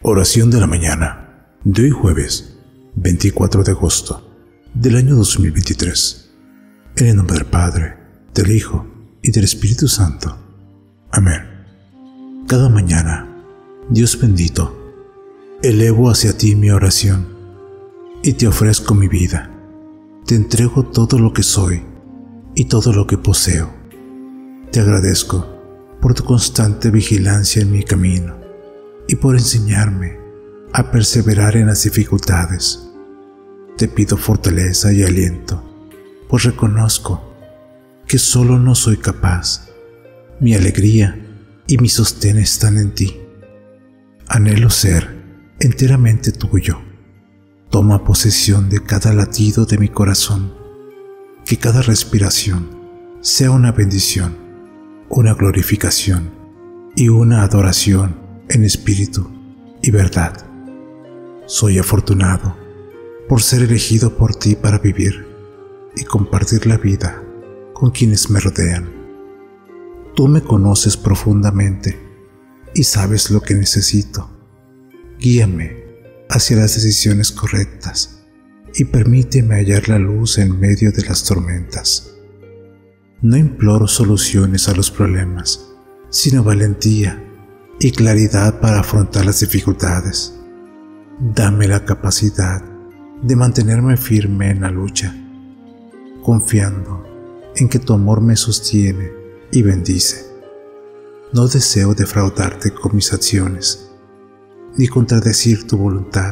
Oración de la mañana de hoy jueves 24 de agosto del año 2023. En el nombre del Padre, del Hijo y del Espíritu Santo. Amén. Cada mañana, Dios bendito, elevo hacia ti mi oración y te ofrezco mi vida. Te entrego todo lo que soy y todo lo que poseo. Te agradezco por tu constante vigilancia en mi camino y por enseñarme a perseverar en las dificultades. Te pido fortaleza y aliento, pues reconozco que solo no soy capaz. Mi alegría y mi sostén están en ti. Anhelo ser enteramente tuyo. Toma posesión de cada latido de mi corazón, que cada respiración sea una bendición, una glorificación y una adoración en espíritu y verdad. Soy afortunado por ser elegido por ti para vivir y compartir la vida con quienes me rodean. Tú me conoces profundamente y sabes lo que necesito. Guíame hacia las decisiones correctas y permíteme hallar la luz en medio de las tormentas. No imploro soluciones a los problemas, sino valentía y claridad para afrontar las dificultades. Dame la capacidad de mantenerme firme en la lucha, confiando en que tu amor me sostiene y bendice. No deseo defraudarte con mis acciones, ni contradecir tu voluntad.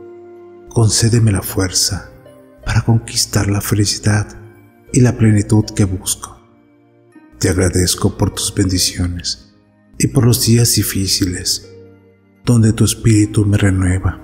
Concédeme la fuerza para conquistar la felicidad y la plenitud que busco. Te agradezco por tus bendiciones y por los días difíciles, donde tu espíritu me renueva.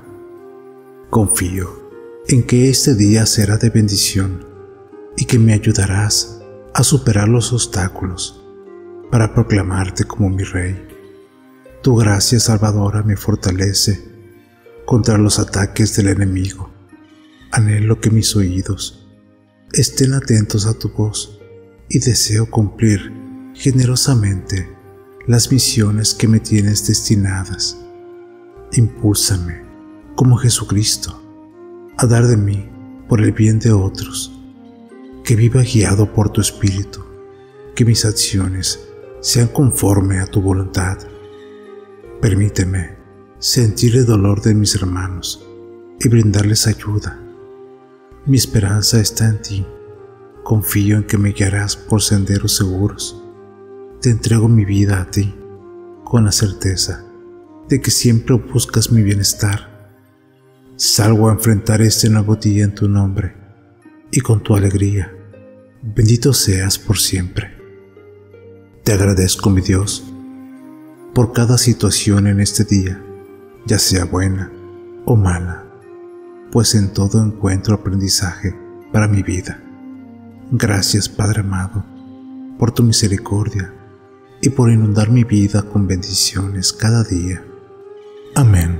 Confío en que este día será de bendición y que me ayudarás a superar los obstáculos para proclamarte como mi Rey. Tu gracia salvadora me fortalece contra los ataques del enemigo. Anhelo que mis oídos estén atentos a tu voz y deseo cumplir generosamente las misiones que me tienes destinadas. Impúlsame, como Jesucristo, a dar de mí por el bien de otros, que viva guiado por tu Espíritu, que mis acciones sean conforme a tu voluntad. Permíteme sentir el dolor de mis hermanos y brindarles ayuda. Mi esperanza está en ti. Confío en que me guiarás por senderos seguros. Te entrego mi vida a ti, con la certeza de que siempre buscas mi bienestar. Salgo a enfrentar este nuevo día en tu nombre y con tu alegría. Bendito seas por siempre. Te agradezco, mi Dios, por cada situación en este día, ya sea buena o mala, pues en todo encuentro aprendizaje para mi vida. Gracias, Padre amado, por tu misericordia y por inundar mi vida con bendiciones cada día. Amén.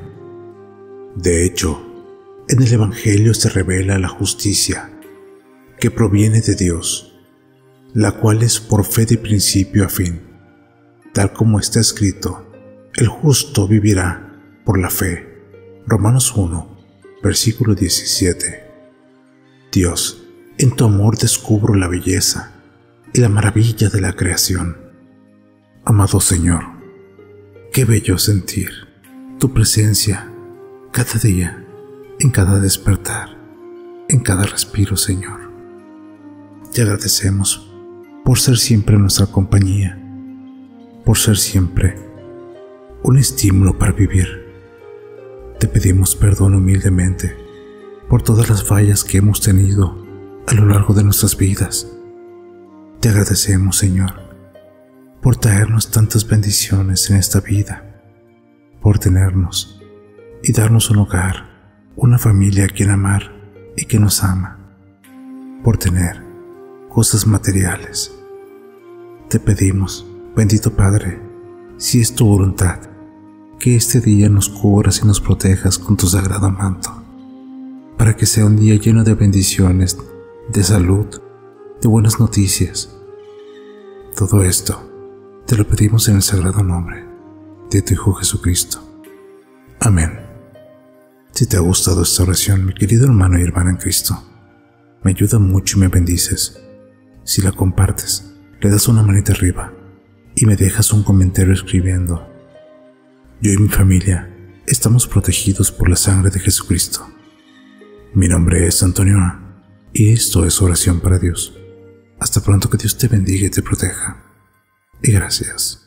De hecho, en el Evangelio se revela la justicia que proviene de Dios, la cual es por fe de principio a fin. Tal como está escrito, el justo vivirá por la fe. Romanos 1, versículo 17. Dios, en tu amor descubro la belleza y la maravilla de la creación. Amado Señor, qué bello sentir tu presencia cada día, en cada despertar, en cada respiro, Señor. Te agradecemos por ser siempre nuestra compañía, por ser siempre un estímulo para vivir. Te pedimos perdón humildemente por todas las fallas que hemos tenido a lo largo de nuestras vidas. Te agradecemos, Señor, por traernos tantas bendiciones en esta vida, por tenernos y darnos un hogar, una familia a quien amar y que nos ama, por tener cosas materiales. Te pedimos, bendito Padre, si es tu voluntad, que este día nos cubras y nos protejas con tu sagrado manto, para que sea un día lleno de bendiciones, de salud, de buenas noticias. Todo esto te lo pedimos en el sagrado nombre de tu Hijo Jesucristo. Amén. Si te ha gustado esta oración, mi querido hermano y hermana en Cristo, me ayuda mucho y me bendices si la compartes, le das una manita arriba y me dejas un comentario escribiendo: yo y mi familia estamos protegidos por la sangre de Jesucristo. Mi nombre es Antonio A. y esto es Oración para Dios. Hasta pronto, que Dios te bendiga y te proteja. Y gracias.